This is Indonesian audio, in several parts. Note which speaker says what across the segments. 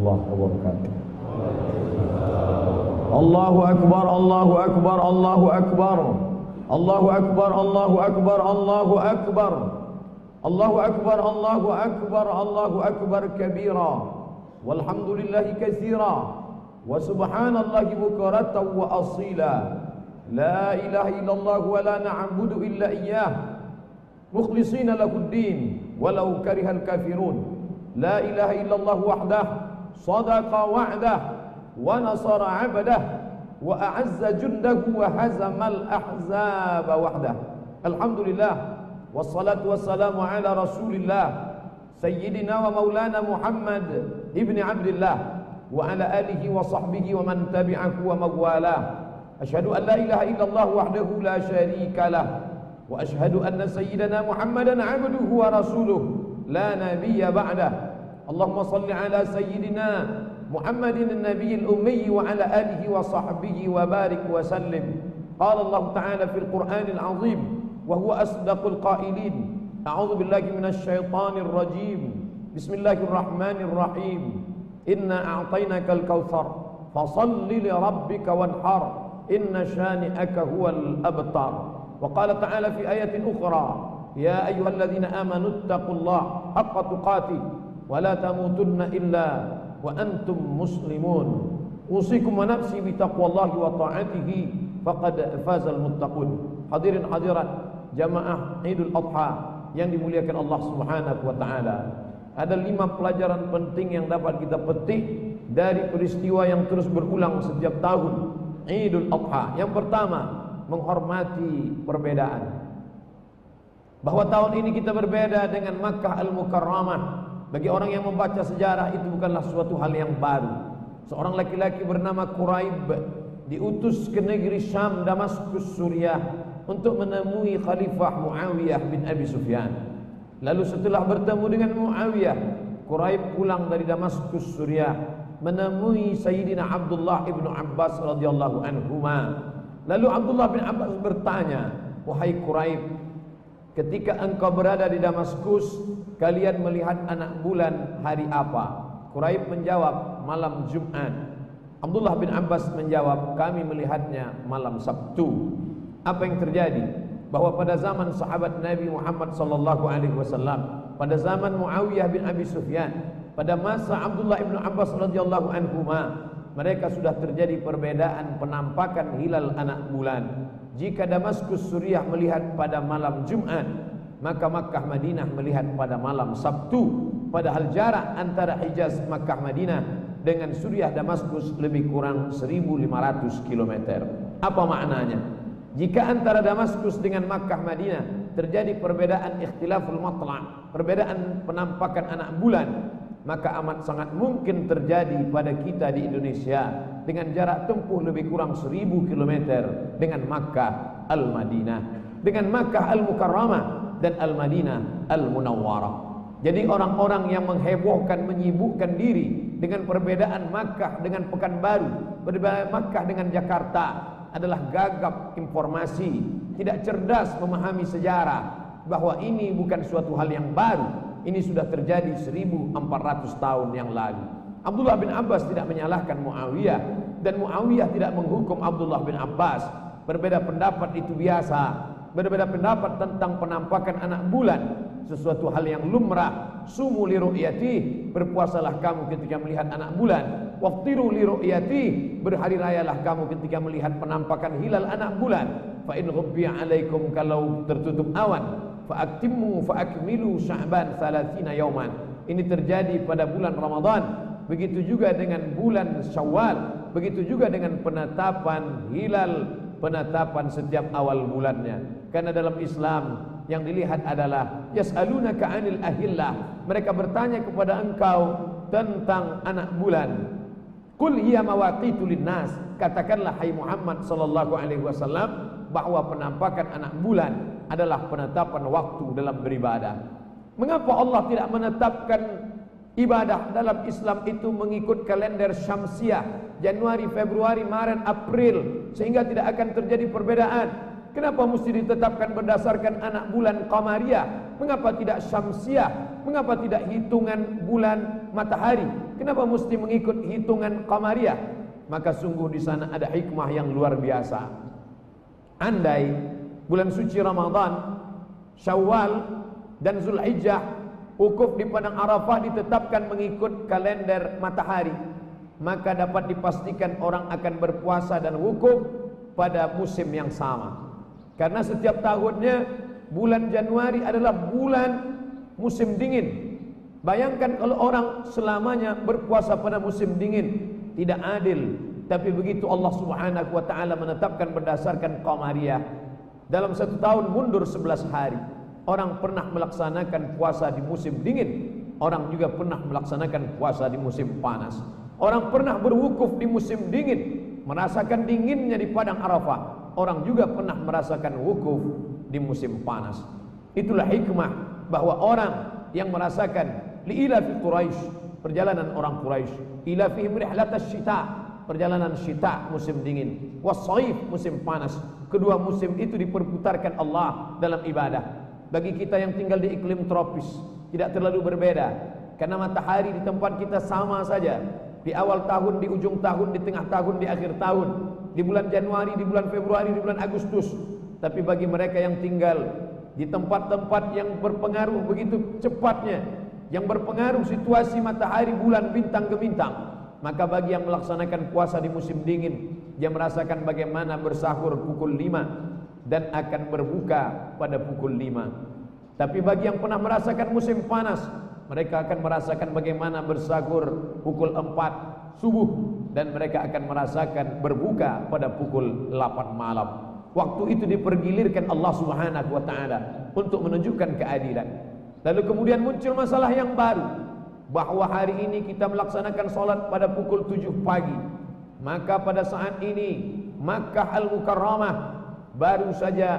Speaker 1: warahmatullahi wabarakatuh. Allahu akbar, Allahu akbar, Allahu akbar. Allahu akbar, Allahu akbar, Allahu akbar. Allahu akbar, Allahu akbar, Allahu akbar kabira. Walhamdulillahi katsira. Wa subhanallahi bukratan wa asila. La ilaha illallah wa la na'budu illa iyyah. Mukhlishina lahuddin walau karihal kafirun. La ilaha illallah wahdah sadaqa wa'dah wa nasara 'abdah wa a'azza jundahu wa hazamal ahzaba wahdah. Alhamdulillah wassalatu wassalamu ala rasulillah sayyidina wa maulana Muhammad ibni Abdillah wa ala alihi wa sahbihi wa man tabi'ahu wa mawalah. Asyhadu an la ilaha illallah wahdahu la syarika lah wa asyhadu anna sayyidana Muhammadan 'abduhu wa rasuluh la nabiyya ba'dah. Allahumma salli ala sayyidina Muhammadin an-nabiyil ummi wa ala alihi wa sahbihi wa barik wa sallim. Qala Allah ta'ala fil Qur'anil 'azim wa huwa asdaqul qailin. A'udzu billahi minasy syaithanir rajim. Bismillahirrahmanirrahim. Inna a'tainakal kautsar fashalli li rabbika wanhar inna syani'aka huwal abtar. Wa qala ta'ala fi ayatin ukhra ya ayyuhalladzina amanu ittaqullaha haqqa tuqatih wa la tamutunna illa wa antum muslimun. Usikum wa nafsi bi taqwallahi wa ta'atihi faqad fazal muttaqun. Hadirin hadirat jamaah Idul Adha yang dimuliakan Allah Subhanahu wa taala. Ada 5 pelajaran penting yang dapat kita petik dari peristiwa yang terus berulang setiap tahun Idul Adha. Yang pertama, menghormati perbedaan. Bahwa tahun ini kita berbeda dengan Makkah Al-Mukarramah. Bagi orang yang membaca sejarah itu bukanlah suatu hal yang baru. Seorang laki-laki bernama Quraib diutus ke negeri Syam, Damaskus, Suriah untuk menemui Khalifah Muawiyah bin Abi Sufyan. Lalu setelah bertemu dengan Muawiyah, Quraib pulang dari Damaskus, Suriah menemui Sayyidina Abdullah ibnu Abbas radhiyallahu anhuma. Lalu Abdullah bin Abbas bertanya, "Wahai Quraib, ketika engkau berada di Damaskus, kalian melihat anak bulan hari apa?" Quraib menjawab, "Malam Jumat." Abdullah bin Abbas menjawab, "Kami melihatnya malam Sabtu." Apa yang terjadi? Bahwa pada zaman sahabat Nabi Muhammad sallallahu alaihi wasallam, pada zaman Muawiyah bin Abi Sufyan, pada masa Abdullah bin Abbas radhiyallahu anhuma, mereka sudah terjadi perbedaan penampakan hilal anak bulan. Jika Damaskus Suriah melihat pada malam Jumat, maka Makkah Madinah melihat pada malam Sabtu. Padahal jarak antara Hijaz Makkah Madinah dengan Suriah Damaskus lebih kurang 1500 km. Apa maknanya? Jika antara Damaskus dengan Makkah Madinah terjadi perbedaan ikhtilaful matla', perbedaan penampakan anak bulan, maka amat sangat mungkin terjadi pada kita di Indonesia dengan jarak tempuh lebih kurang 1000 km dengan Makkah Al-Madinah, dengan Makkah Al-Mukarramah dan Al-Madinah Al-Munawwarah. Jadi orang-orang yang menghebohkan, menyibukkan diri dengan perbedaan Makkah dengan Pekanbaru, perbedaan Makkah dengan Jakarta adalah gagap informasi, tidak cerdas memahami sejarah, bahwa ini bukan suatu hal yang baru. Ini sudah terjadi 1400 tahun yang lalu. Abdullah bin Abbas tidak menyalahkan Muawiyah, dan Muawiyah tidak menghukum Abdullah bin Abbas. Berbeda pendapat itu biasa. Berbeda pendapat tentang penampakan anak bulan, sesuatu hal yang lumrah. Sumu li ru'yati, berpuasalah kamu ketika melihat anak bulan. Waftiru li ru'yati, berhari rayalah kamu ketika melihat penampakan hilal anak bulan. Fa in ghubbiya alaikum, kalau tertutup awan, fa'aktimu fa'akmilu Sya'ban 30 yauman. Ini terjadi pada bulan Ramadan. Begitu juga dengan bulan Syawal. Begitu juga dengan penetapan hilal, penetapan setiap awal bulannya. Karena dalam Islam yang dilihat adalah yas'alunaka 'anil ahillah. Mereka bertanya kepada engkau tentang anak bulan. Qul hiya mawaqitu linnas. Katakanlah hai Muhammad sallallahu alaihi wasallam bahwa penampakan anak bulan adalah penetapan waktu dalam beribadah. Mengapa Allah tidak menetapkan ibadah dalam Islam itu mengikut kalender Syamsiah, Januari, Februari, Maret, April, sehingga tidak akan terjadi perbedaan? Kenapa mesti ditetapkan berdasarkan anak bulan Qamariyah? Mengapa tidak Syamsiah? Mengapa tidak hitungan bulan matahari? kenapa mesti mengikut hitungan qamariyah? Maka sungguh di sana ada hikmah yang luar biasa. Andai bulan suci Ramadan, Syawal dan Zulhijjah wukuf di padang Arafah ditetapkan mengikut kalender matahari, maka dapat dipastikan orang akan berpuasa dan wukuf pada musim yang sama. Karena setiap tahunnya bulan Januari adalah bulan musim dingin. Bayangkan kalau orang selamanya berpuasa pada musim dingin, tidak adil. Tapi begitu Allah Subhanahu wa taala menetapkan berdasarkan qamariyah, dalam satu tahun mundur 11 hari. Orang pernah melaksanakan puasa di musim dingin, orang juga pernah melaksanakan puasa di musim panas. Orang pernah berwukuf di musim dingin, merasakan dinginnya di padang Arafah. Orang juga pernah merasakan wukuf di musim panas. Itulah hikmah bahwa orang yang merasakan li'ilafi Quraisy, perjalanan orang Quraisy, ilafihim rihlatasy syita, perjalanan syita musim dingin, was-shaif musim panas. Kedua musim itu diperputarkan Allah dalam ibadah. Bagi kita yang tinggal di iklim tropis tidak terlalu berbeda, karena matahari di tempat kita sama saja. Di awal tahun, di ujung tahun, di tengah tahun, di akhir tahun, di bulan Januari, di bulan Februari, di bulan Agustus. Tapi bagi mereka yang tinggal di tempat-tempat yang berpengaruh begitu cepatnya, yang berpengaruh situasi matahari, bulan, bintang ke bintang, maka bagi yang melaksanakan puasa di musim dingin, dia merasakan bagaimana bersahur pukul 5 dan akan berbuka pada pukul 5. Tapi bagi yang pernah merasakan musim panas, mereka akan merasakan bagaimana bersahur pukul 4 subuh dan mereka akan merasakan berbuka pada pukul 8 malam. Waktu itu dipergilirkan Allah Subhanahu wa taala untuk menunjukkan keadilan. Lalu kemudian muncul masalah yang baru, bahwa hari ini kita melaksanakan salat pada pukul 7 pagi. Maka pada saat ini Makkah Al-Mukarramah baru saja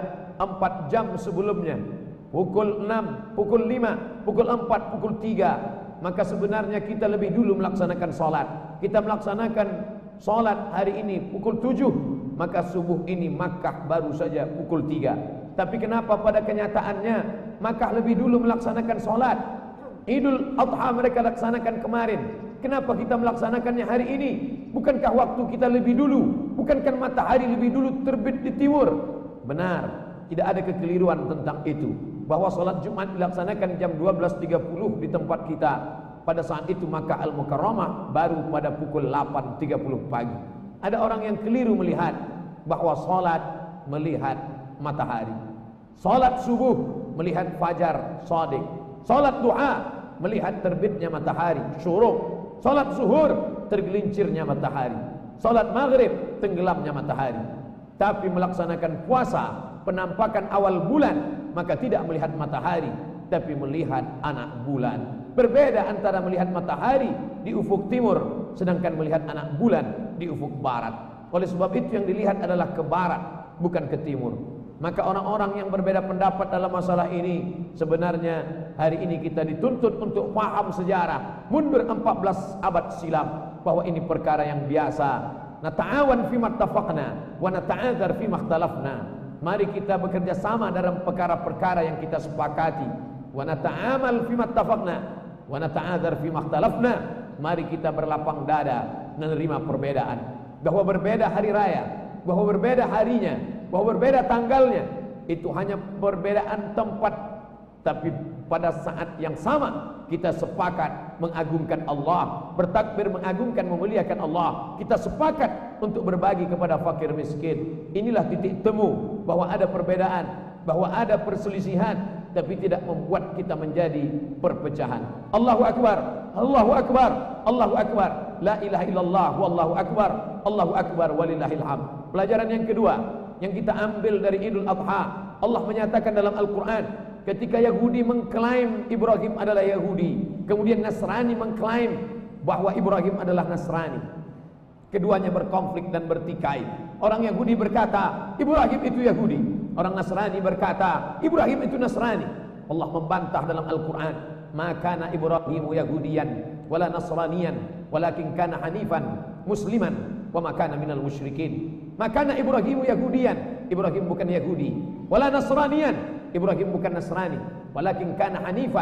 Speaker 1: 4 jam sebelumnya, pukul 6, pukul 5, pukul 4, pukul 3. Maka sebenarnya kita lebih dulu melaksanakan salat. Kita melaksanakan salat hari ini pukul 7, maka subuh ini Makkah baru saja pukul 3. Tapi kenapa pada kenyataannya Makkah lebih dulu melaksanakan salat? Idul Adha mereka laksanakan kemarin. Kenapa kita melaksanakannya hari ini? Bukankah waktu kita lebih dulu? Bukankah matahari lebih dulu terbit di timur? Benar, tidak ada kekeliruan tentang itu. Bahwa salat Jumat dilaksanakan jam 12.30 di tempat kita. Pada saat itu Makkah Al-Mukarramah baru pada pukul 8.30 pagi. Ada orang yang keliru melihat bahwa salat melihat matahari, salat subuh melihat fajar shadiq, salat duha melihat terbitnya matahari syuruk, salat zuhur tergelincirnya matahari, salat maghrib tenggelamnya matahari. Tapi melaksanakan puasa penampakan awal bulan, maka tidak melihat matahari tapi melihat anak bulan. Berbeda antara melihat matahari di ufuk timur sedangkan melihat anak bulan di ufuk barat. Oleh sebab itu yang dilihat adalah ke barat, bukan ke timur. Maka orang-orang yang berbeda pendapat dalam masalah ini, sebenarnya hari ini kita dituntut untuk paham sejarah mundur 14 abad silam, bahwa ini perkara yang biasa. Nata'awan fima ittafaqna wa nata'adzar fima ikhtalafna. Mari kita bekerja sama dalam perkara-perkara yang kita sepakati. Wa nata'amal fima ittafaqna wa nata'adzar fima ikhtalafna. Mari kita berlapang dada menerima perbedaan. Bahwa berbeda hari raya, bahwa berbeda harinya, bahwa berbeda tanggalnya, itu hanya perbedaan tempat. Tapi pada saat yang sama kita sepakat mengagungkan Allah, bertakbir mengagungkan, memuliakan Allah. Kita sepakat untuk berbagi kepada fakir miskin. Inilah titik temu bahwa ada perbedaan, bahwa ada perselisihan, tapi tidak membuat kita menjadi perpecahan. Allahu Akbar, Allahu Akbar, Allahu Akbar, la ilaha illallah, wallahu akbar, Allahu Akbar, walillahil hamd. Pelajaran yang kedua yang kita ambil dari Idul Adha, Allah menyatakan dalam Al-Quran, ketika Yahudi mengklaim Ibrahim adalah Yahudi, kemudian Nasrani mengklaim bahwa Ibrahim adalah Nasrani. Keduanya berkonflik dan bertikai. Orang Yahudi berkata Ibrahim itu Yahudi, orang Nasrani berkata Ibrahim itu Nasrani. Allah membantah dalam Al-Quran, ma kana Ibrahimu Yahudiyan wala Nasraniyan walakin kana hanifan musliman wa ma kana minal musyrikin. Maka Ibrahimu Yahudiyan, Ibrahim bukan Yahudi, wala Nasraniyan, Ibrahim bukan Nasrani, walakin kana hanifan,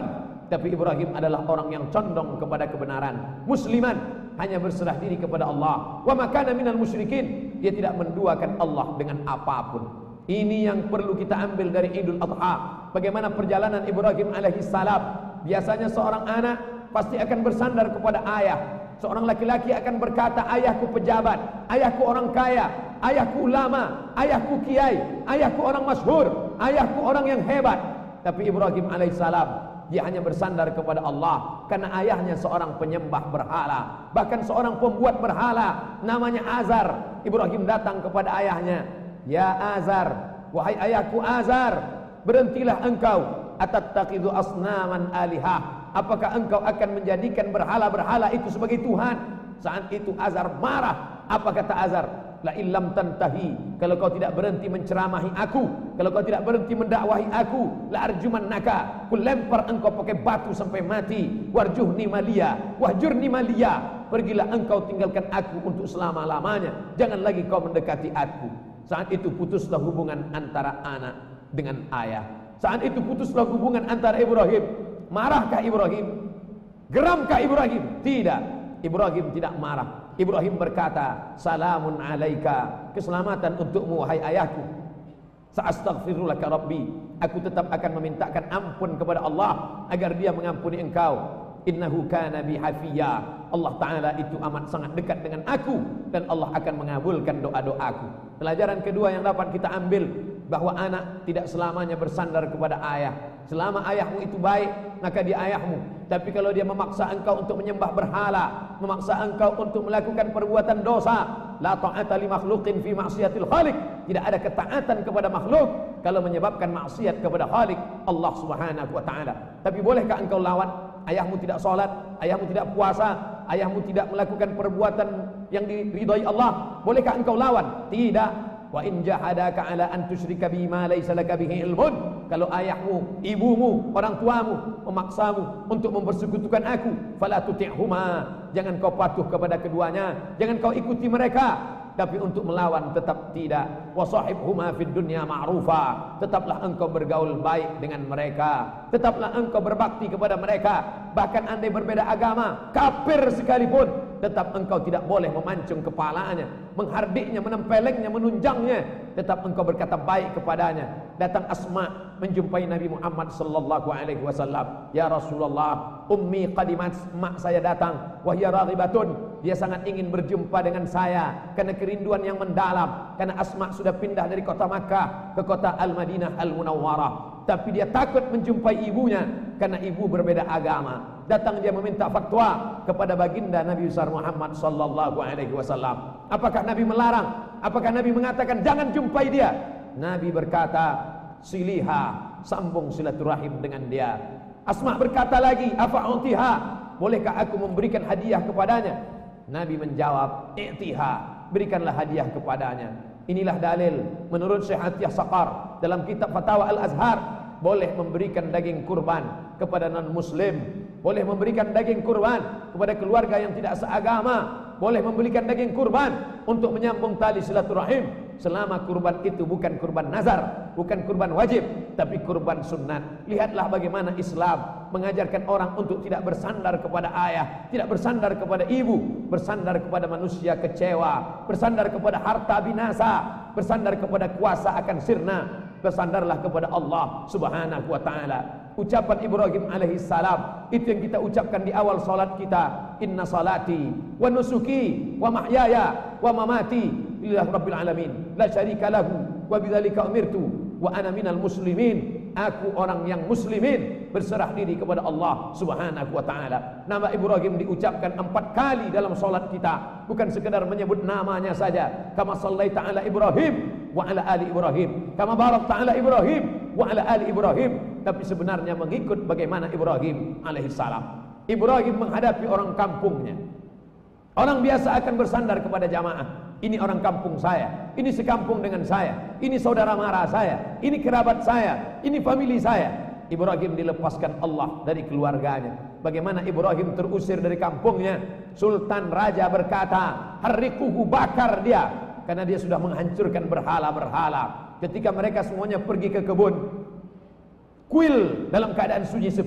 Speaker 1: tapi Ibrahim adalah orang yang condong kepada kebenaran. Musliman, hanya berserah diri kepada Allah. Wa ma kana minal musyrikin, dia tidak menduakan Allah dengan apapun. Ini yang perlu kita ambil dari Idul Adha. Bagaimana perjalanan Ibrahim alaihissalam. Biasanya seorang anak pasti akan bersandar kepada ayah. Seorang laki-laki akan berkata, ayahku pejabat, ayahku orang kaya, ayahku ulama, ayahku kiai, ayahku orang masyhur, ayahku orang yang hebat. Tapi Ibrahim alaihissalam, dia hanya bersandar kepada Allah karena ayahnya seorang penyembah berhala, bahkan seorang pembuat berhala namanya Azar. Ibrahim datang kepada ayahnya, ya Azar, wahai ayahku Azar, berhentilah engkau, atattakhidhu asnaman alihah, apakah engkau akan menjadikan berhala-berhala itu sebagai Tuhan? Saat itu Azar marah. Apa kata Azar? La illam tantahi, kalau kau tidak berhenti menceramahi aku, kalau kau tidak berhenti mendakwahi aku, la arjumannaka, ku lempar engkau pakai batu sampai mati. Warjuhni malia, wahjurni malia, pergilah engkau tinggalkan aku untuk selama-lamanya, jangan lagi kau mendekati aku. Saat itu putuslah hubungan antara anak dengan ayah. Saat itu putuslah hubungan antara Ibrahim. Marahkah Ibrahim? Geramkah Ibrahim? Tidak. Ibrahim tidak marah. Ibrahim berkata, salamun alaika, keselamatan untukmu wahai ayahku. Sa'astaghfirulaka rabbi, aku tetap akan memintakan ampun kepada Allah agar dia mengampuni engkau. Innahu kana bi hafiya, Allah Ta'ala itu amat sangat dekat dengan aku, dan Allah akan mengabulkan doa-doaku. Pelajaran kedua yang dapat kita ambil, bahwa anak tidak selamanya bersandar kepada ayah. Selama ayahmu itu baik, maka dia ayahmu. Tapi kalau dia memaksa engkau untuk menyembah berhala, memaksa engkau untuk melakukan perbuatan dosa, la ta'ata li makhluqin fi ma'siyatil khaliq, tidak ada ketaatan kepada makhluk kalau menyebabkan maksiat kepada Khalik Allah Subhanahu wa taala. Tapi bolehkah engkau lawan? Ayahmu tidak sholat, ayahmu tidak puasa, ayahmu tidak melakukan perbuatan yang diridhai Allah, bolehkah engkau lawan? Tidak. Wa in jahadaka ala an tusyrika bima laysa laka bihi ilmun, kalau ayahmu, ibumu, orang tuamu memaksamu untuk mempersekutukan aku, fala tuti'huma, jangan kau patuh kepada keduanya, jangan kau ikuti mereka. Tapi untuk melawan tetap tidak. Wa sahibhuma fid dunya ma'rufa, tetaplah engkau bergaul baik dengan mereka, tetaplah engkau berbakti kepada mereka. Bahkan andai berbeda agama, kafir sekalipun, tetap engkau tidak boleh memancung kepalanya, menghardiknya, menempelengnya, menunjangnya. Tetap engkau berkata baik kepadanya. Datang Asma menjumpai Nabi Muhammad sallallahu alaihi wasallam. Ya Rasulullah, ummi qadimat, mak saya datang, wahya raghibatun, dia sangat ingin berjumpa dengan saya karena kerinduan yang mendalam. Karena Asma sudah pindah dari kota Makkah ke kota Al-Madinah Al-Munawwarah, tapi dia takut menjumpai ibunya karena ibu berbeda agama. Datang dia meminta fatwa kepada baginda Nabi besar Muhammad sallallahu alaihi wasallam. Apakah Nabi melarang? Apakah Nabi mengatakan jangan jumpai dia? Nabi berkata, siliha, sambung silaturahim dengan dia. Asma berkata lagi, afa'utiha, bolehkah aku memberikan hadiah kepadanya? Nabi menjawab, i'tiha, berikanlah hadiah kepadanya. Inilah dalil menurut Syekh Atiyah Saqar dalam kitab Fatawa Al-Azhar, boleh memberikan daging kurban kepada non-muslim, boleh memberikan daging kurban kepada keluarga yang tidak seagama, boleh memberikan daging kurban untuk menyambung tali silaturahim, selama kurban itu bukan kurban nazar, bukan kurban wajib, tapi kurban sunnat. Lihatlah bagaimana Islam mengajarkan orang untuk tidak bersandar kepada ayah, tidak bersandar kepada ibu, bersandar kepada manusia kecewa, bersandar kepada harta binasa, bersandar kepada kuasa akan sirna. Bersandarlah kepada Allah Subhanahu wa taala. Ucapan Ibrahim alaihi salam itu yang kita ucapkan di awal salat kita, inna salati wa nusuki wa mahyaya wa mamati lillahi rabbil alamin la syarika lahu wa bidzalika umirtu wa ana minal muslimin. Aku orang yang muslimin, berserah diri kepada Allah Subhanahu wa taala. Nama Ibrahim diucapkan 4 kali dalam salat kita, bukan sekedar menyebut namanya saja. Kama sallaita ala Ibrahim wa ala ali Ibrahim, kama barakta ala Ibrahim wa ala ali Ibrahim, tapi sebenarnya mengikut bagaimana Ibrahim alaihissalam. Ibrahim menghadapi orang kampungnya. Orang biasa akan bersandar kepada jamaah. Ini orang kampung saya, ini sekampung dengan saya, ini saudara mara saya, ini kerabat saya, ini famili saya. Ibrahim dilepaskan Allah dari keluarganya. Bagaimana Ibrahim terusir dari kampungnya? Sultan Raja berkata, harrikuhu, bakar dia, karena dia sudah menghancurkan berhala-berhala. Ketika mereka semuanya pergi ke kebun, kuil dalam keadaan sunyi sepi,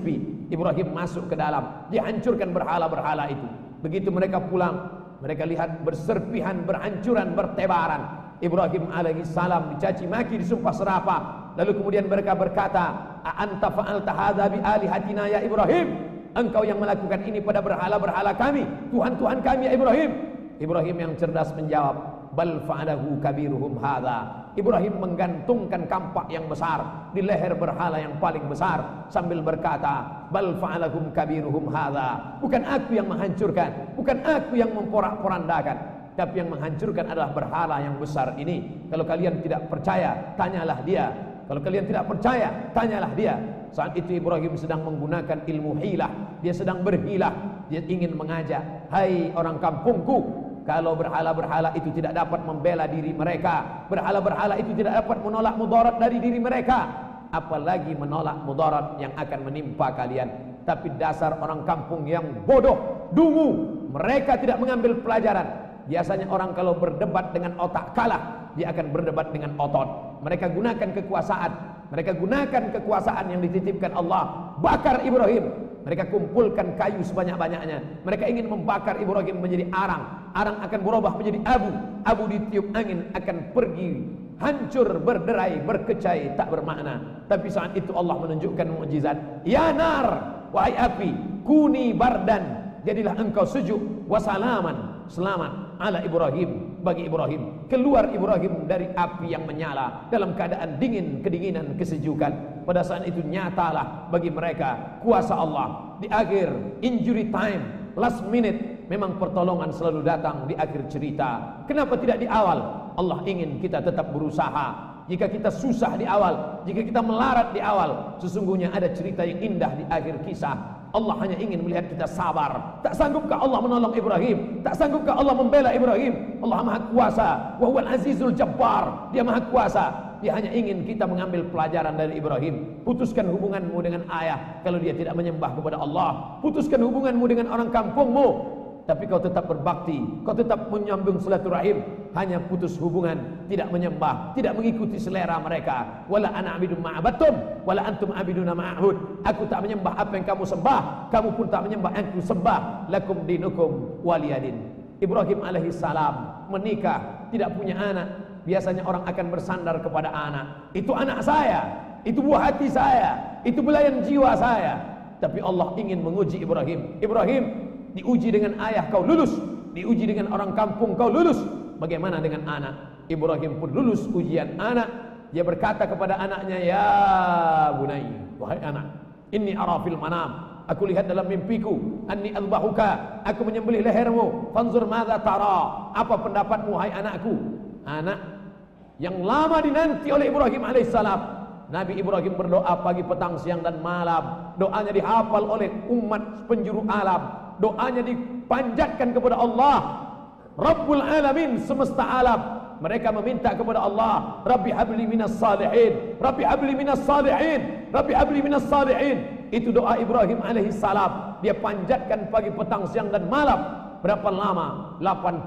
Speaker 1: Ibrahim masuk ke dalam, dihancurkan berhala-berhala itu. Begitu mereka pulang, mereka lihat berserpihan, berhancuran, bertebaran. Ibrahim alaihi salam dicaci maki, disumpah serapah. Lalu kemudian mereka berkata, "A anta fa'alta hadza bi alihatina ya Ibrahim?" Engkau yang melakukan ini pada berhala-berhala kami, Tuhan-Tuhan kami ya Ibrahim. Ibrahim yang cerdas menjawab, "Bal fa'alahu kabiruhum hadza." Ibrahim menggantungkan kampak yang besar di leher berhala yang paling besar sambil berkata, "Bal fa'alahum kabiruhum hadza." Bukan aku yang menghancurkan, bukan aku yang memporak-porandakan, tapi yang menghancurkan adalah berhala yang besar ini. Kalau kalian tidak percaya, tanyalah dia. Kalau kalian tidak percaya, tanyalah dia. Saat itu Ibrahim sedang menggunakan ilmu hilah. Dia sedang berhilah. Dia ingin mengajak, "Hai orang kampungku, kalau berhala-berhala itu tidak dapat membela diri mereka, berhala-berhala itu tidak dapat menolak mudarat dari diri mereka, apalagi menolak mudarat yang akan menimpa kalian." Tapi dasar orang kampung yang bodoh, dungu, mereka tidak mengambil pelajaran. Biasanya orang kalau berdebat dengan otak kalah, dia akan berdebat dengan otot. Mereka gunakan kekuasaan, mereka gunakan kekuasaan yang dititipkan Allah. Bakar Ibrahim. Mereka kumpulkan kayu sebanyak-banyaknya. Mereka ingin membakar Ibrahim menjadi arang. Arang akan berubah menjadi abu. Abu ditiup angin akan pergi, hancur, berderai, berkecai, tak bermakna. Tapi saat itu Allah menunjukkan mukjizat. "Ya nar, wahai api, kuni bardan." Jadilah engkau sejuk, wasalaman, selamat ala Ibrahim, bagi Ibrahim. Keluar Ibrahim dari api yang menyala dalam keadaan dingin, kedinginan, kesejukan. Pada saat itu nyatalah bagi mereka kuasa Allah. Di akhir injury time, last minute, memang pertolongan selalu datang di akhir cerita. Kenapa tidak di awal? Allah ingin kita tetap berusaha. Jika kita susah di awal, jika kita melarat di awal, sesungguhnya ada cerita yang indah di akhir kisah. Allah hanya ingin melihat kita sabar. Tak sanggupkah Allah menolong Ibrahim? Tak sanggupkah Allah membela Ibrahim? Allah Maha Kuasa, wa huwal Azizul Jabbar. Dia Maha Kuasa. Dia hanya ingin kita mengambil pelajaran dari Ibrahim. Putuskan hubunganmu dengan ayah kalau dia tidak menyembah kepada Allah. Putuskan hubunganmu dengan orang kampungmu, tapi kau tetap berbakti, kau tetap menyambung silaturahim. Hanya putus hubungan, tidak menyembah, tidak mengikuti selera mereka. Wala ana abidun ma'abattum, wala antum abiduna ma'ahud. Aku tak menyembah apa yang kamu sembah, kamu pun tak menyembah yang aku sembah. Lakum dinukum waliyadin. Ibrahim alaihi salam menikah, tidak punya anak. Biasanya orang akan bersandar kepada anak. Itu anak saya, itu buah hati saya, itu belayan jiwa saya. Tapi Allah ingin menguji Ibrahim. Ibrahim, diuji dengan ayah kau lulus, diuji dengan orang kampung kau lulus. Bagaimana dengan anak? Ibrahim pun lulus ujian anak. Dia berkata kepada anaknya, "Ya bunai, wahai anak, inni ara fil manam, aku lihat dalam mimpiku, anni adbahuka, aku menyembelih lehermu, fanzur madza tara, apa pendapatmu hai anakku?" Anak yang lama dinanti oleh Ibrahim alaihissalam. Nabi Ibrahim berdoa pagi, petang, siang dan malam. Doanya dihafal oleh umat penjuru alam. Doanya dipanjatkan kepada Allah, Rabbul Alamin, semesta alam. Mereka meminta kepada Allah, Rabbi habli minas salihin, Rabbi habli minas salihin, Rabbi habli minas salihin. Itu doa Ibrahim alaihi salam. Dia panjatkan pagi, petang, siang dan malam. Berapa lama?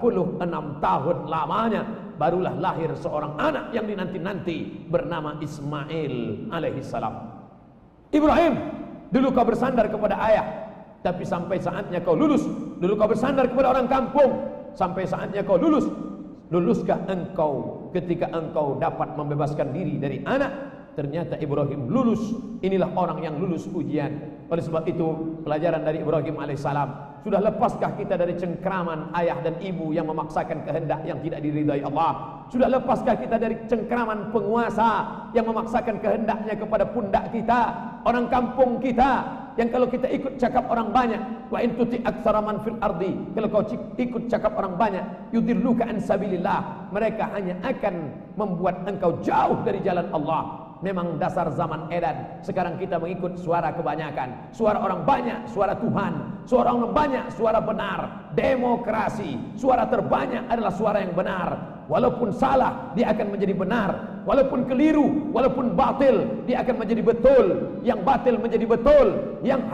Speaker 1: 86 tahun lamanya. Barulah lahir seorang anak yang dinanti-nanti bernama Ismail alaihi salam. Ibrahim, dulu kau bersandar kepada ayah, tapi sampai saatnya kau lulus. Dulu kau bersandar kepada orang kampung, sampai saatnya kau lulus. Luluskah engkau ketika engkau dapat membebaskan diri dari anak? Ternyata Ibrahim lulus. Inilah orang yang lulus ujian. Oleh sebab itu, pelajaran dari Ibrahim alaihissalam. Sudah lepaskah kita dari cengkraman ayah dan ibu yang memaksakan kehendak yang tidak diridai Allah? Sudah lepaskah kita dari cengkraman penguasa yang memaksakan kehendaknya kepada pundak kita, orang kampung kita, yang kalau kita ikut cakap orang banyak, wa in tuti aktsara man fil ardi, kalau kau ikut cakap orang banyak, yudilluka an sabilillah, mereka hanya akan membuat engkau jauh dari jalan Allah. Memang dasar zaman edan. Sekarang kita mengikut suara kebanyakan, suara orang banyak, suara Tuhan, suara orang banyak, suara benar. Demokrasi, suara terbanyak adalah suara yang benar. Walaupun salah, dia akan menjadi benar. Walaupun keliru, walaupun batil, dia akan menjadi betul. Yang batil menjadi betul, yang hak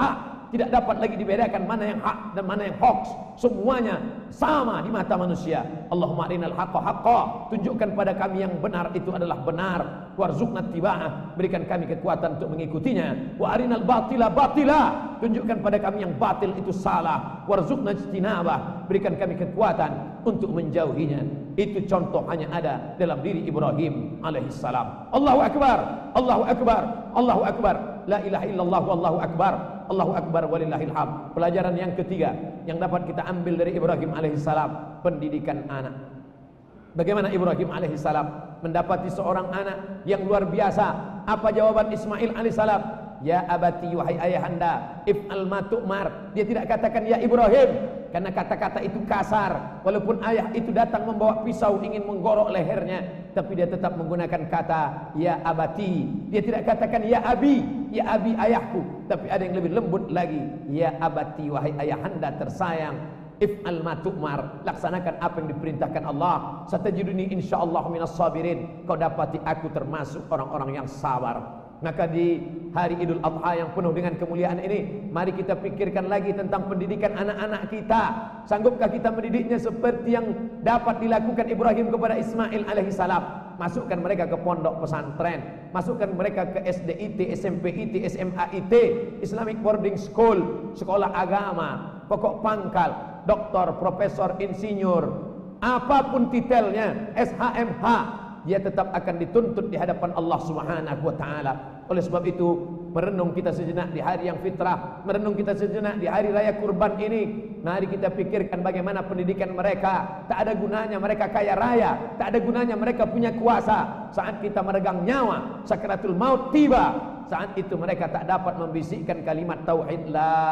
Speaker 1: tidak dapat lagi dibedakan mana yang hak dan mana yang hoax. Semuanya sama di mata manusia. Allahumma arinal haqqa haqqa, tunjukkan pada kami yang benar itu adalah benar. Warzuqna tiba'ah, berikan kami kekuatan untuk mengikutinya. Wa arinal batila batila, tunjukkan pada kami yang batil itu salah. Warzuqna ijtinabah, berikan kami kekuatan untuk menjauhinya. Itu contoh hanya ada dalam diri Ibrahim alaihissalam. Allahu akbar, Allahu akbar, Allahu akbar. La ilaha illallah wallahu akbar. Allahu akbar walillahil hamd. Pelajaran yang ketiga yang dapat kita ambil dari Ibrahim alaihissalam, pendidikan anak. Bagaimana Ibrahim alaihissalam mendapati seorang anak yang luar biasa. Apa jawaban Ismail alaihissalam? Ya abati, wahai ayahanda, if'al ma tu'mar. Dia tidak katakan ya Ibrahim, karena kata-kata itu kasar. Walaupun ayah itu datang membawa pisau ingin menggorok lehernya, tapi dia tetap menggunakan kata ya abati. Dia tidak katakan ya abi ayahku, tapi ada yang lebih lembut lagi. Ya abati, wahai ayahanda tersayang, if'al ma tu'mar, laksanakan apa yang diperintahkan Allah. Satajiduni insyaallah minas sabirin. Kau dapati aku termasuk orang-orang yang sabar. Maka di hari Idul Adha yang penuh dengan kemuliaan ini, mari kita pikirkan lagi tentang pendidikan anak-anak kita. Sanggupkah kita mendidiknya seperti yang dapat dilakukan Ibrahim kepada Ismail alaihissalam? Masukkan mereka ke pondok pesantren, masukkan mereka ke SDIT, SMPIT, SMAIT, Islamic Boarding School, sekolah agama, pokok pangkal, doktor, profesor, insinyur, apapun titelnya, SHMH, dia tetap akan dituntut di hadapan Allah Subhanahu wa taala. Oleh sebab itu, merenung kita sejenak di hari yang fitrah, merenung kita sejenak di hari raya kurban ini. Mari kita pikirkan bagaimana pendidikan mereka. Tak ada gunanya mereka kaya raya, tak ada gunanya mereka punya kuasa. Saat kita meregang nyawa, sakaratul maut tiba, saat itu mereka tak dapat membisikkan kalimat tauhid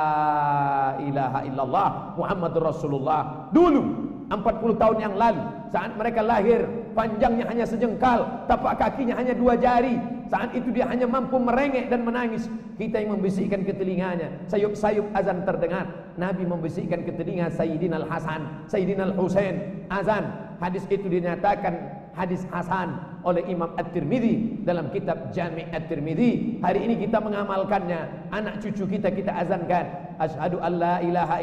Speaker 1: la ilaha illallah Muhammadur Rasulullah. Dulu 40 tahun yang lalu, saat mereka lahir, panjangnya hanya sejengkal, tapak kakinya hanya 2 jari. Saat itu dia hanya mampu merengek dan menangis. Kita yang membisikkan ke telinganya, sayup-sayup azan terdengar. Nabi membisikkan ke telinga Sayyidina Al-Hasan, Sayyidina Al-Husain, azan. Hadis itu dinyatakan hadis hasan oleh Imam At-Tirmidzi dalam kitab Jami' At-Tirmidzi. Hari ini kita mengamalkannya. Anak cucu kita azzankan, asyhadu an la ilaha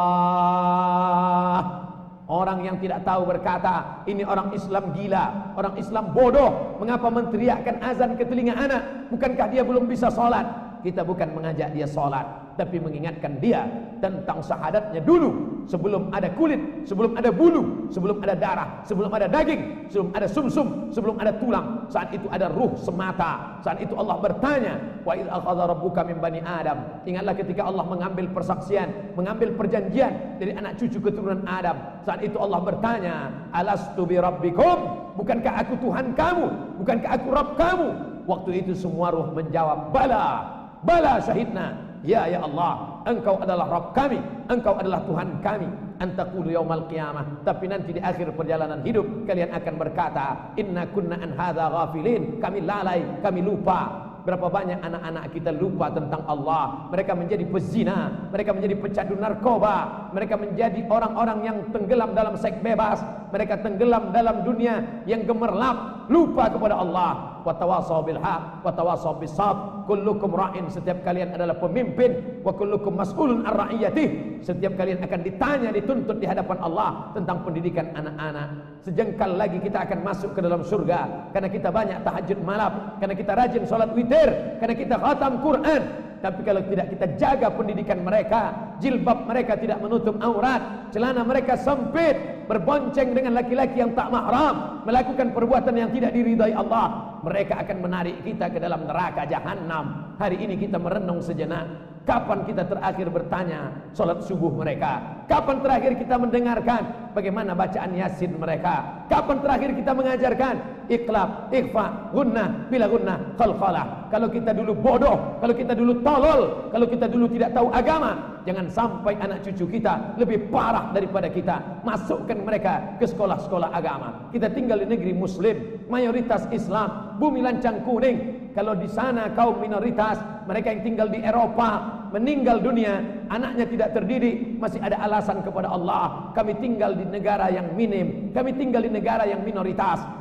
Speaker 1: illallah. Orang yang tidak tahu berkata, ini orang Islam gila, orang Islam bodoh. Mengapa menteriakkan azan ke telinga anak? Bukankah dia belum bisa sholat? Kita bukan mengajak dia sholat, tapi mengingatkan dia tentang syahadatnya dulu. Sebelum ada kulit, sebelum ada bulu, sebelum ada darah, sebelum ada daging, sebelum ada sumsum, sebelum ada tulang. Saat itu ada ruh semata. Saat itu Allah bertanya, wa idz akhadha rabbuka min bani Adam. Ingatlah ketika Allah mengambil persaksian, mengambil perjanjian dari anak cucu keturunan Adam. Saat itu Allah bertanya, alastu bi rabbikum? Bukankah aku Tuhan kamu? Bukankah aku Rabb kamu? Waktu itu semua ruh menjawab, bala, bala syahidna. Ya Allah, engkau adalah Rabb kami, engkau adalah Tuhan kami. Antaqulu yaumal qiyamah, tapi nanti di akhir perjalanan hidup kalian akan berkata, inna kunna an hadza ghafilin, kami lalai, kami lupa. Berapa banyak anak-anak kita lupa tentang Allah. Mereka menjadi pezina, mereka menjadi pecandu narkoba, mereka menjadi orang-orang yang tenggelam dalam seks bebas, mereka tenggelam dalam dunia yang gemerlap, lupa kepada Allah. Wa tawasaw bil haq wa tawasaw bis sabr. Kullukum ra'in, setiap kalian adalah pemimpin, wa kullukum mas'ulun ar ra'iyatih. Setiap kalian akan ditanya, dituntut di hadapan Allah tentang pendidikan anak-anak. Sejengkal lagi kita akan masuk ke dalam surga karena kita banyak tahajud malam, karena kita rajin salat witir, karena kita khatam Quran. Tapi kalau tidak kita jaga pendidikan mereka, jilbab mereka tidak menutup aurat, celana mereka sempit, berbonceng dengan laki-laki yang tak mahram, melakukan perbuatan yang tidak diridai Allah, mereka akan menarik kita ke dalam neraka jahanam. Hari ini kita merenung sejenak. Kapan kita terakhir bertanya salat subuh mereka? Kapan terakhir kita mendengarkan bagaimana bacaan Yasin mereka? Kapan terakhir kita mengajarkan iqlab, ikhfa, gunnah, bila gunnah, khalkhalah? Kalau kita dulu bodoh, kalau kita dulu tolol, kalau kita dulu tidak tahu agama, jangan sampai anak cucu kita lebih parah daripada kita. Masukkan mereka ke sekolah-sekolah agama. Kita tinggal di negeri muslim, mayoritas Islam, bumi lancang kuning. Kalau di sana kaum minoritas, mereka yang tinggal di Eropa, meninggal dunia, anaknya tidak terdidik, masih ada alasan kepada Allah. Kami tinggal di negara yang minim, kami tinggal di negara yang minoritas.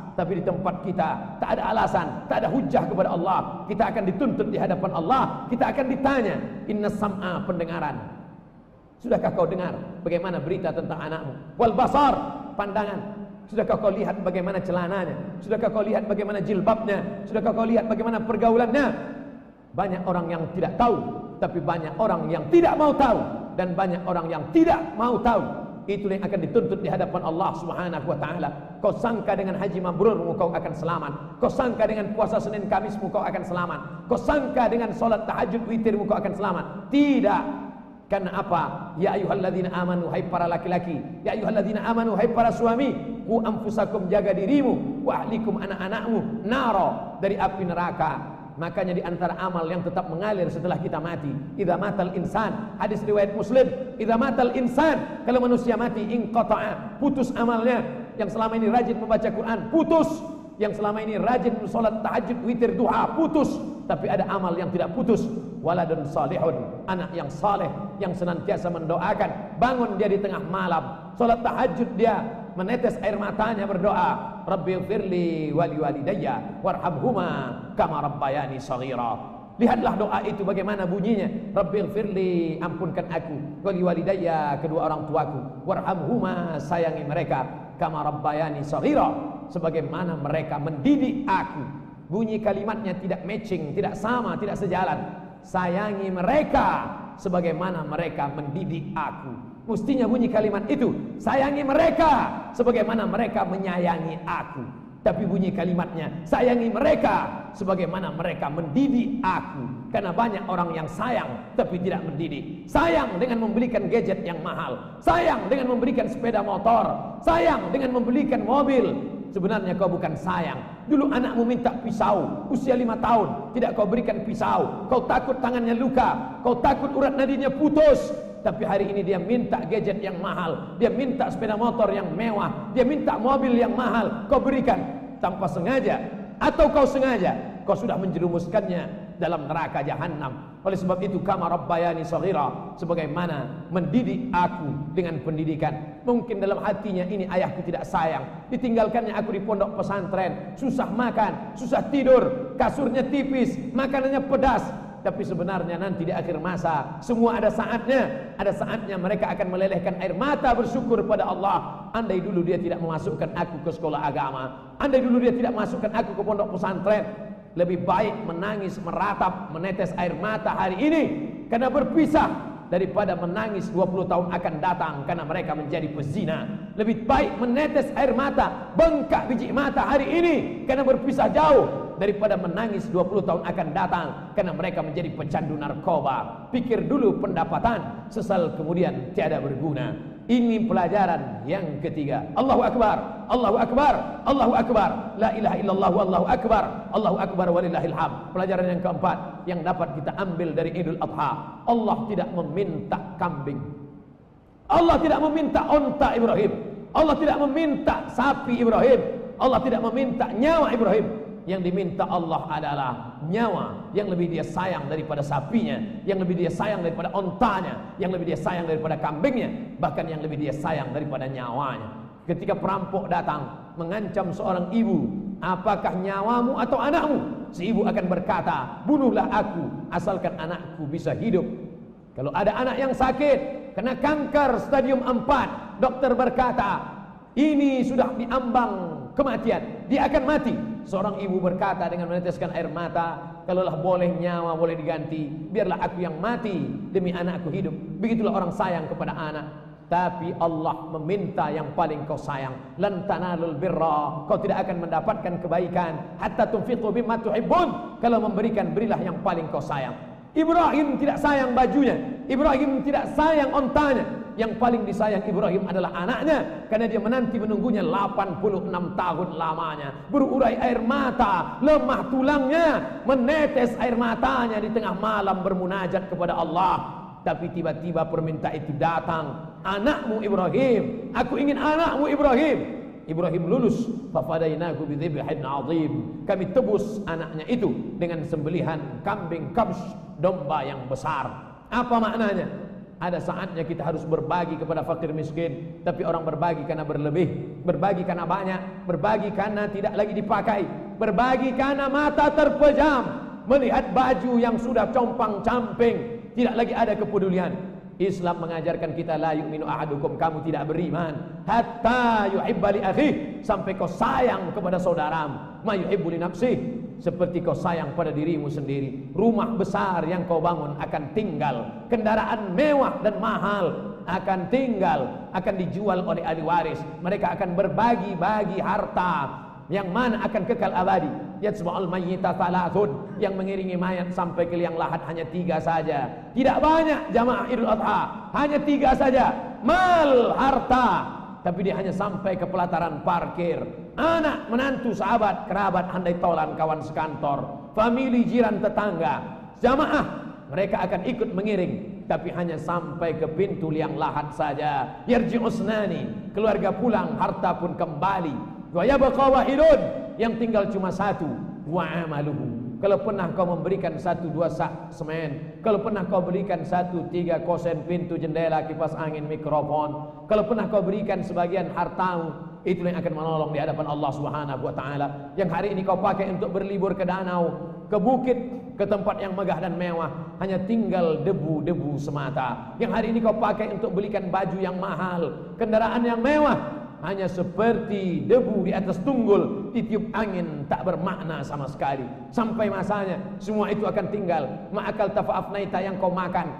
Speaker 1: Tapi di tempat kita tak ada alasan, tak ada hujah kepada Allah. Kita akan dituntut di hadapan Allah. Kita akan ditanya, inna sam'a, pendengaran. Sudahkah kau dengar bagaimana berita tentang anakmu? Wal basar, pandangan. Sudahkah kau lihat bagaimana celananya? Sudahkah kau lihat bagaimana jilbabnya? Sudahkah kau lihat bagaimana pergaulannya? Banyak orang yang tidak tahu, tapi banyak orang yang tidak mau tahu, dan banyak orang yang tidak mau tahu. Itulah yang akan dituntut di hadapan Allah Subhanahu wa taala. Kau sangka dengan haji mabrurmu kau akan selamat. Kau sangka dengan puasa Senin Kamismu kau akan selamat. Kau sangka dengan salat tahajud witirmu kau akan selamat. Tidak. Karena apa? Ya ayyuhalladzina amanu, hai para laki-laki. Ya ayyuhalladzina amanu, hai para suami. Qu anfusakum, jaga dirimu, wa ahlikum, anak-anakmu, naro, dari api neraka. Makanya di antara amal yang tetap mengalir setelah kita mati, idza matal insan, hadis riwayat Muslim, idza matal insan, kalau manusia mati, inqata'a, putus amalnya. Yang selama ini rajin membaca Quran, putus. Yang selama ini rajin salat tahajud witir duha, putus. Tapi ada amal yang tidak putus. Waladun salihun, anak yang saleh yang senantiasa mendoakan. Bangun dia di tengah malam, salat tahajud dia, menetes air matanya berdoa, Rabbighfirli wali walidayya warhamhuma kama rabbayani shaghira. Lihatlah doa itu bagaimana bunyinya. Rabbighfirli, ampunkan aku, wali walidayya, kedua orang tuaku, warhamhuma, sayangi mereka, kama rabbayani shaghira, sebagaimana mereka mendidik aku. Bunyi kalimatnya tidak matching, tidak sama, tidak sejalan. Sayangi mereka sebagaimana mereka mendidik aku. Mestinya bunyi kalimat itu, sayangi mereka sebagaimana mereka menyayangi aku. Tapi bunyi kalimatnya, sayangi mereka sebagaimana mereka mendidik aku. Karena banyak orang yang sayang tapi tidak mendidik. Sayang dengan membelikan gadget yang mahal, sayang dengan memberikan sepeda motor, sayang dengan membelikan mobil. Sebenarnya kau bukan sayang. Dulu anakmu minta pisau, usia 5 tahun, tidak kau berikan pisau. Kau takut tangannya luka, kau takut urat nadinya putus. Tapi hari ini dia minta gadget yang mahal, dia minta sepeda motor yang mewah, dia minta mobil yang mahal. Kau berikan tanpa sengaja atau kau sengaja, kau sudah menjerumuskannya dalam neraka jahanam. Oleh sebab itu, kama rabbayani shaghira, sebagaimana mendidik aku dengan pendidikan. Mungkin dalam hatinya, ini ayahku tidak sayang, ditinggalkannya aku di pondok pesantren, susah makan, susah tidur, kasurnya tipis, makanannya pedas. Tapi sebenarnya nanti di akhir masa semua ada saatnya mereka akan melelehkan air mata bersyukur pada Allah. Andai dulu dia tidak memasukkan aku ke sekolah agama, andai dulu dia tidak masukkan aku ke pondok pesantren, lebih baik menangis, meratap, menetes air mata hari ini karena berpisah, daripada menangis 20 tahun akan datang karena mereka menjadi pezina. Lebih baik menetes air mata, bengkak biji mata hari ini karena berpisah jauh, daripada menangis 20 tahun akan datang karena mereka menjadi pecandu narkoba. Pikir dulu pendapatan, sesal kemudian tiada berguna. Ini pelajaran yang ketiga. Allahu Akbar, Allahu Akbar, Allahu Akbar, la ilaha illallah, Allahu Akbar, Allahu Akbar walillahil hamd. Pelajaran yang keempat yang dapat kita ambil dari Idul Adha, Allah tidak meminta kambing, Allah tidak meminta onta Ibrahim, Allah tidak meminta sapi Ibrahim, Allah tidak meminta nyawa Ibrahim. Yang diminta Allah adalah nyawa yang lebih dia sayang daripada sapinya, yang lebih dia sayang daripada ontanya, yang lebih dia sayang daripada kambingnya, bahkan yang lebih dia sayang daripada nyawanya. Ketika perampok datang mengancam seorang ibu, apakah nyawamu atau anakmu? Si ibu akan berkata, bunuhlah aku asalkan anakku bisa hidup. Kalau ada anak yang sakit, kena kanker stadium 4, dokter berkata, ini sudah diambang kematian, dia akan mati. Seorang ibu berkata dengan meneteskan air mata, kalaulah boleh nyawa boleh diganti, biarlah aku yang mati demi anakku hidup. Begitulah orang sayang kepada anak. Tapi Allah meminta yang paling kau sayang. Lan tanalul birra, kau tidak akan mendapatkan kebaikan hatta tunfiqu mimma tuhibbun. Kalau memberikan, berilah yang paling kau sayang. Ibrahim tidak sayang bajunya, Ibrahim tidak sayang ontanya. Yang paling disayang Ibrahim adalah anaknya, karena dia menanti menunggunya 86 tahun lamanya. Berurai air mata, lemah tulangnya, menetes air matanya di tengah malam bermunajat kepada Allah. Tapi tiba-tiba permintaan itu datang, anakmu Ibrahim, aku ingin anakmu Ibrahim. Ibrahim lulus, fafadainahu bidzibhin azim. Kami tebus anaknya itu dengan sembelihan kambing kabsh, domba yang besar. Apa maknanya? Ada saatnya kita harus berbagi kepada fakir miskin. Tapi orang berbagi karena berlebih, berbagi karena banyak, berbagi karena tidak lagi dipakai, berbagi karena mata terpejam melihat baju yang sudah compang-camping, tidak lagi ada kepedulian. Islam mengajarkan kita, la yu'minu ahadukum, kamu tidak beriman hatta yuhibba li akhihi, sampai kau sayang kepada saudaramu, ma yuhibbu li nafsihi, seperti kau sayang pada dirimu sendiri. Rumah besar yang kau bangun akan tinggal, kendaraan mewah dan mahal akan tinggal, akan dijual oleh ahli waris. Mereka akan berbagi-bagi harta yang mana akan kekal abadi. Yatsba'ul mayyita thalathun, yang mengiringi mayat sampai ke liang lahat hanya 3 saja. Tidak banyak jamaah Idul Adha, hanya 3 saja. Mal, harta, tapi dia hanya sampai ke pelataran parkir. Anak, menantu, sahabat, kerabat, handai tolan, kawan sekantor, famili, jiran, tetangga. Jamaah, mereka akan ikut mengiring, tapi hanya sampai ke pintu liang lahat saja. Yarji'usnani, keluarga pulang, harta pun kembali. Wa yabqa wahidun, yang tinggal cuma 1. Wa amaluhu, kalau pernah kau memberikan 1-2 sak semen, kalau pernah kau berikan 1-3 kosen pintu, jendela, kipas angin, mikrofon, kalau pernah kau berikan sebagian hartamu, itu yang akan menolong di hadapan Allah Subhanahu wa taala. Yang hari ini kau pakai untuk berlibur ke danau, ke bukit, ke tempat yang megah dan mewah, hanya tinggal debu-debu semata. Yang hari ini kau pakai untuk belikan baju yang mahal, kendaraan yang mewah, hanya seperti debu di atas tunggul, ditiup angin, tak bermakna sama sekali. Sampai masanya semua itu akan tinggal. Ma'akal tafa'afnaita, yang kau makan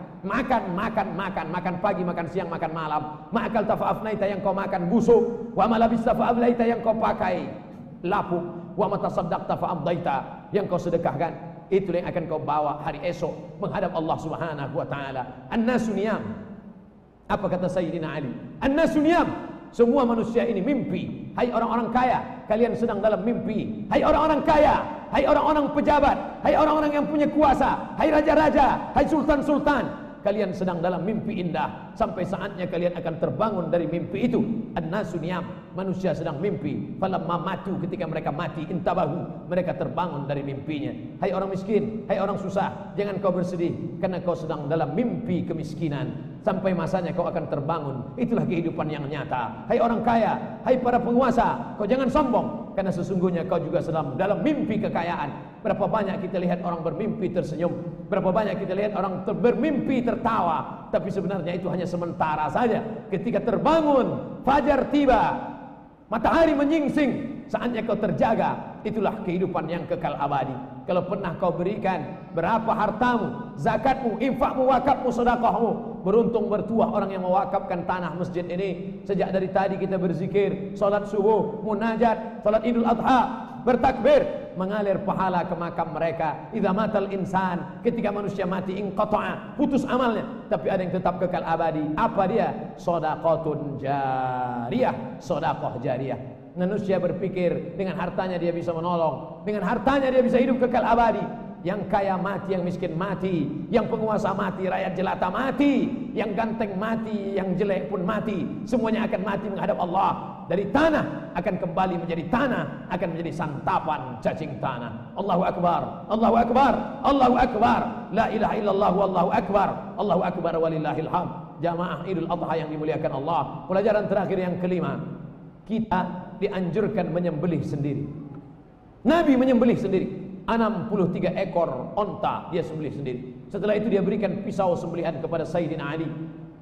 Speaker 1: pagi, makan siang, makan malam. Ma'akal tafa'afnaita, yang kau makan busuk. Wa malabista fa'ablaita, yang kau pakai lapuk. Wa matasaddaqta fa'abdaita, yang kau sedekahkan, itu yang akan kau bawa hari esok menghadap Allah Subhanahu wa taala. An-nasu niyam. Apa kata Sayyidina Ali? An-nasu niyam, semua manusia ini mimpi. Hai orang-orang kaya, kalian sedang dalam mimpi. Hai orang-orang kaya, hai orang-orang pejabat, hai orang-orang yang punya kuasa, hai raja-raja, hai sultan-sultan, kalian sedang dalam mimpi indah. Sampai saatnya kalian akan terbangun dari mimpi itu. An-nasu niyam, manusia sedang mimpi. Falamma matu, ketika mereka mati, intabahu, mereka terbangun dari mimpinya. Hai orang miskin, hai orang susah, jangan kau bersedih, karena kau sedang dalam mimpi kemiskinan. Sampai masanya kau akan terbangun. Itulah kehidupan yang nyata. Hai orang kaya, hai para penguasa, kau jangan sombong, karena sesungguhnya kau juga sedang dalam mimpi kekayaan. Berapa banyak kita lihat orang bermimpi tersenyum, berapa banyak kita lihat orang bermimpi tertawa, tapi sebenarnya itu hanya sementara saja. Ketika terbangun, fajar tiba, matahari menyingsing, saatnya kau terjaga. Itulah kehidupan yang kekal abadi. Kalau pernah kau berikan berapa hartamu, zakatmu, infakmu, wakafmu, sedekahmu, beruntung bertuah orang yang mewakafkan tanah masjid ini. Sejak dari tadi kita berzikir, salat subuh, munajat, salat Idul Adha, bertakbir, mengalir pahala ke makam mereka. Idza matal insan, ketika manusia mati, inqata'a, putus amalnya, tapi ada yang tetap kekal abadi. Apa dia? Shadaqatun jariyah, sedekah jariyah. Manusia berpikir dengan hartanya dia bisa menolong, dengan hartanya dia bisa hidup kekal abadi. Yang kaya mati, yang miskin mati, yang penguasa mati, rakyat jelata mati, yang ganteng mati, yang jelek pun mati. Semuanya akan mati menghadap Allah. Dari tanah akan kembali menjadi tanah, akan menjadi santapan cacing tanah. Allahu Akbar, Allahu Akbar, Allahu Akbar, la ilaha illallah, wallahu akbar, Allahu Akbar walillahil hamd. Jamaah Idul Adha yang dimuliakan Allah. Pelajaran terakhir yang kelima, kita dianjurkan menyembelih sendiri. Nabi menyembelih sendiri. 63 ekor onta dia sembelih sendiri. Setelah itu dia berikan pisau sembelihan kepada Sayyidina Ali.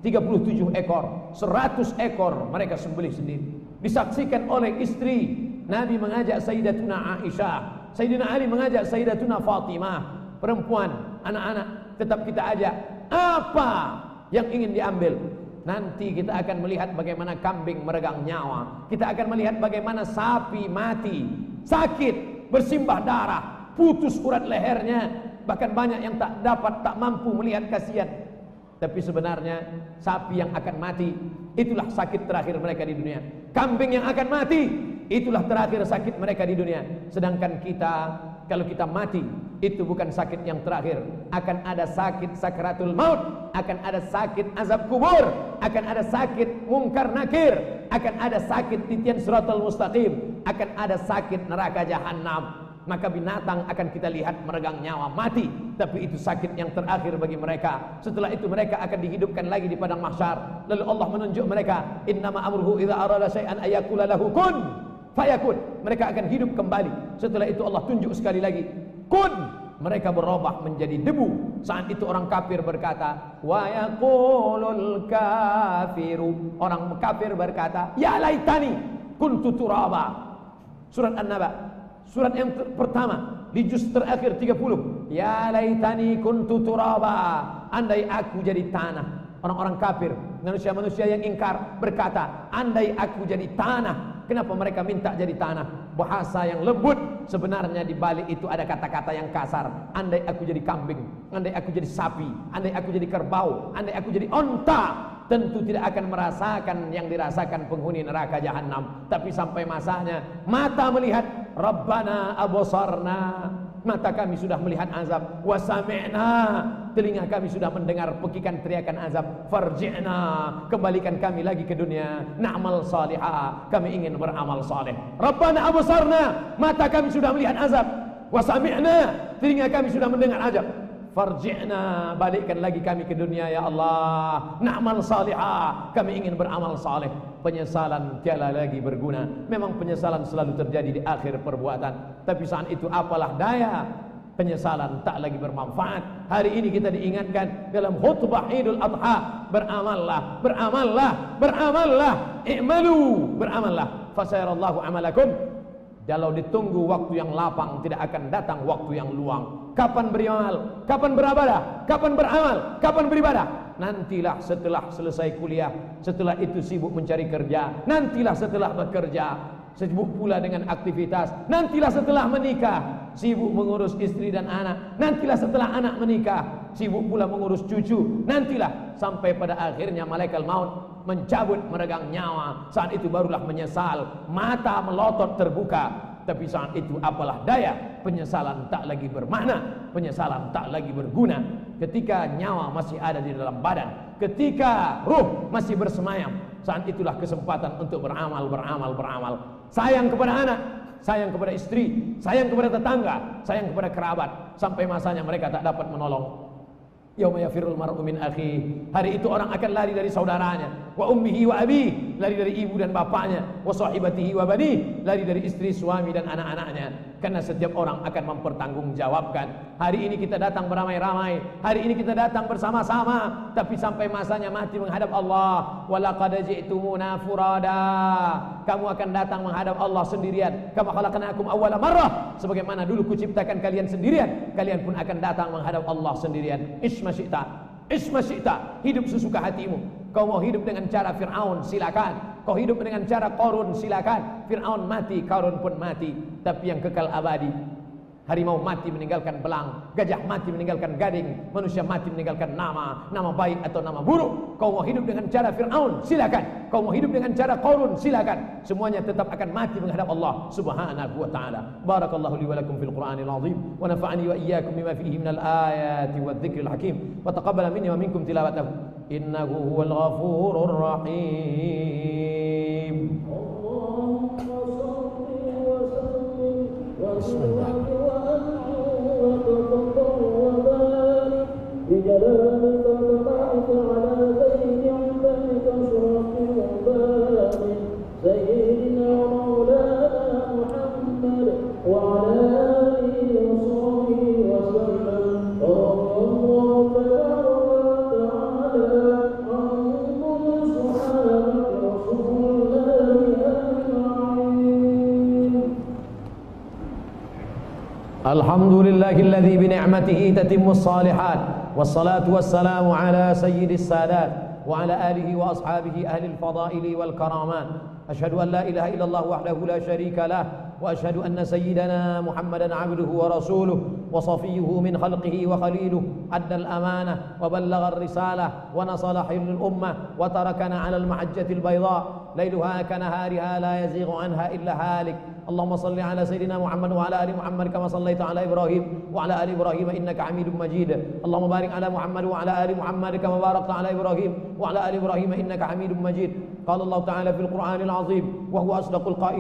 Speaker 1: 37 ekor, 100 ekor mereka sembelih sendiri. Disaksikan oleh istri. Nabi mengajak Sayyidatuna Aisyah, Sayyidina Ali mengajak Sayyidatuna Fatimah. Perempuan, anak-anak, tetap kita ajak. Apa yang ingin diambil? Nanti kita akan melihat bagaimana kambing meregang nyawa. Kita akan melihat bagaimana sapi mati, sakit, bersimbah darah, putus urat lehernya. Bahkan banyak yang tak mampu melihat kasihan. Tapi sebenarnya sapi yang akan mati, itulah sakit terakhir mereka di dunia. Kambing yang akan mati, itulah terakhir sakit mereka di dunia. Sedangkan kita, kalau kita mati, itu bukan sakit yang terakhir. Akan ada sakit sakratul maut, akan ada sakit azab kubur, akan ada sakit mungkar nakir, akan ada sakit titian siratal mustaqim, akan ada sakit neraka jahanam. maka binatang akan kita lihat meregang nyawa mati, tapi itu sakit yang terakhir bagi mereka. Setelah itu mereka akan dihidupkan lagi di padang mahsyar. Lalu Allah menunjuk mereka, innama amruhu idza arada syai'an ayaqula lahu kun fayakun. Mereka akan hidup kembali. Setelah itu Allah tunjuk sekali lagi, kun. Mereka berubah menjadi debu. Saat itu orang kafir berkata, wa yaqulul kafiru. Orang kafir berkata, ya laitani kuntu turaba. Surat An-Naba, surat yang pertama di juz terakhir 30. Ya laitani kuntu turaba. Andai aku jadi tanah. Orang-orang kafir, manusia-manusia yang ingkar berkata, andai aku jadi tanah. Kenapa mereka minta jadi tanah? Bahasa yang lembut, sebenarnya di balik itu ada kata-kata yang kasar. Andai aku jadi kambing, andai aku jadi sapi, andai aku jadi kerbau, andai aku jadi onta, tentu tidak akan merasakan yang dirasakan penghuni neraka jahanam. Tapi sampai masanya mata melihat, Rabbana absarna, mata kami sudah melihat azab, wa sami'na, telinga kami sudah mendengar pekikan teriakan azab, farji'na, kembalikan kami lagi ke dunia, na'mal salihah, kami ingin beramal saleh. Rabbana absarna, mata kami sudah melihat azab, wa sami'na, telinga kami sudah mendengar azab, farji'na, balikkan lagi kami ke dunia ya Allah, na'mal salihah, kami ingin beramal saleh. Penyesalan tiada lagi berguna. Memang penyesalan selalu terjadi di akhir perbuatan, tapi saat itu apalah daya, penyesalan tak lagi bermanfaat. Hari ini kita diingatkan dalam khutbah Idul Adha, beramallah, beramallah, beramallah, i'malu, beramallah, fasayarallahu amalakum. Kalau ditunggu waktu yang lapang, tidak akan datang waktu yang luang. Kapan beramal? Kapan beribadah? Kapan beramal? Kapan beribadah? Nantilah setelah selesai kuliah, setelah itu sibuk mencari kerja, nantilah setelah bekerja, sibuk pula dengan aktivitas, nantilah setelah menikah, sibuk mengurus istri dan anak, nantilah setelah anak menikah, sibuk pula mengurus cucu, nantilah sampai pada akhirnya malaikat maut mencabut meregang nyawa. Saat itu barulah menyesal, mata melotot terbuka. Tapi saat itu apalah daya, penyesalan tak lagi bermakna, penyesalan tak lagi berguna. Ketika nyawa masih ada di dalam badan, ketika ruh masih bersemayam, saat itulah kesempatan untuk beramal, beramal, beramal. Sayang kepada anak, sayang kepada istri, sayang kepada tetangga, sayang kepada kerabat, sampai masanya mereka tak dapat menolong. Yauma yafirrul mar'u min akhihi, hari itu orang akan lari dari saudaranya, wa ummihi wa abihi, lari dari ibu dan bapaknya, wa sahibatihi wa banihi, lari dari istri, suami dan anak-anaknya. Karena setiap orang akan mempertanggungjawabkan. Hari ini kita datang beramai-ramai, hari ini kita datang bersama-sama, tapi sampai masanya mati menghadap Allah, walaqad ji'tumuna furada, kamu akan datang menghadap Allah sendirian. Kama khalaqnakum awwala marrah, sebagaimana dulu kuciptakan kalian sendirian, kalian pun akan datang menghadap Allah sendirian. Isma syi'ta, hidup sesuka hatimu. Kau mau hidup dengan cara Fir'aun, silakan. Kau hidup dengan cara Qarun, silakan. Fir'aun mati, Qarun pun mati. Tapi yang kekal abadi, harimau mati meninggalkan belang, gajah mati meninggalkan gading, manusia mati meninggalkan nama baik atau nama buruk. Kau mau hidup dengan cara Fir'aun, silakan. Kau mau hidup dengan cara Qarun, silakan. Semuanya tetap akan mati menghadap Allah Subhanahu wa ta'ala. Barakallahu li wa lakum fil Qur'anil azim, wa nafa'ani wa iyyakum bima fihi minal ayati wadh-dhikril hakim, wa taqabbala minni wa minkum tilawatahu. Innahu huwal ghafurur rahim. Bismillah. Alhamdulillahilladzi bi ni'matihi tatimmus shalihat, wassalatu wassalamu ala sayyidis sadat wa ala alihi wa ashabihi ahlil fadaili wal karamat. Asyhadu an la ilaha illallah wahdahu la syarika lah, wa asyhadu anna sayyidana Muhammadan abduhu wa rasuluh wa safiyyuhu min khalqihi wa khaliluh, addal amanah wa ballagha ar-risalah wa nasalaha lil ummah wa tarakana 'alal mahajjatil bayda lailuha kanahariha la yazighu anha illa halik. Allahumma salli ala sayyidina Muhammad wa ala ali Muhammad kama sallaita ala Ibrahim wa ala ali Ibrahim innaka Hamidum Majid. Allahumma barik ala Muhammad wa ala ali Muhammad kama barakta ala Ibrahim wa ala ali Ibrahim innaka Hamidum Majid. Qala Allah ta'ala fil Qur'anil azim wa huwa asdaqul qailin,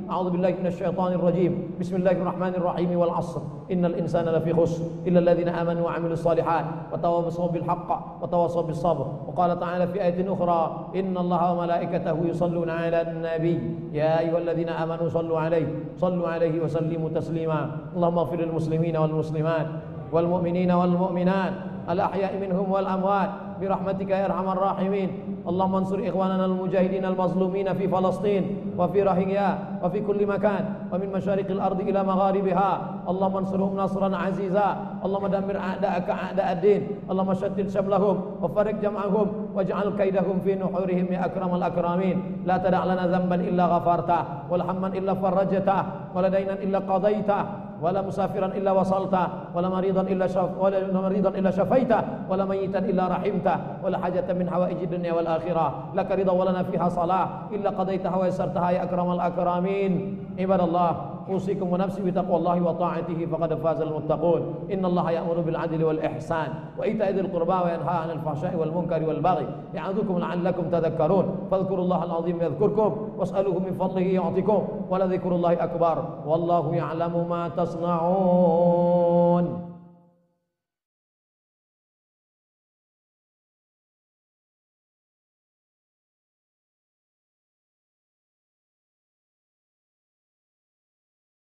Speaker 1: أعوذ بالله من الشيطان الرجيم. بسم الله الرحمن الرحيم. والعصر إن الإنسان لفي خسر إلا الذين آمنوا وعملوا الصالحات وتواصوا بالحق وتواصوا بالصبر. وقال تعالى في آية أخرى إن الله وملائكته يصلون على النبي يا أيها الذين آمنوا صلوا عليه وسلموا تسليما. اللهم اغفر للمسلمين والمسلمات والمؤمنين والمؤمنات الأحياء منهم والأموات برحمتك يا أرحم الراحمين. اللهم انصر إخواننا المجاهدين المظلومين في فلسطين وفي روهينيا وفي كل مكان ومن مشارق الأرض إلى مغاربها. اللهم انصرهم نصرا عزيزا. اللهم دمر أعداءك أعداء الدين. اللهم شتت شملهم وفرق جمعهم واجعل كيدهم في نحورهم يا أكرم الأكرمين. لا تدع لنا ذنبا إلا غفرته ولا هما إلا فرجته ولا دينا إلا قضيته ولا مسافرا إلا وصلته ولا مريضا إلا شفيته ولا ميتا إلا رحمته ولا حاجة من حوائج الدنيا والآخرة لك رضا ولنا فيها صلاة إلا قضيتها ويسرتها يا أكرم الأكرمين. عباد الله أوصيكم ونفسي بتقوى الله وطاعته فقد فاز المتقون. إن الله يأمر بالعدل والإحسان وإيتاء ذي القربى وينهى عن الفحشاء والمنكر والبغي يعظكم لعلكم تذكرون. فاذكروا الله العظيم يذكركم واسألوه من فضله يعطكم ولذكر الله أكبر والله يعلم ما تصنعون.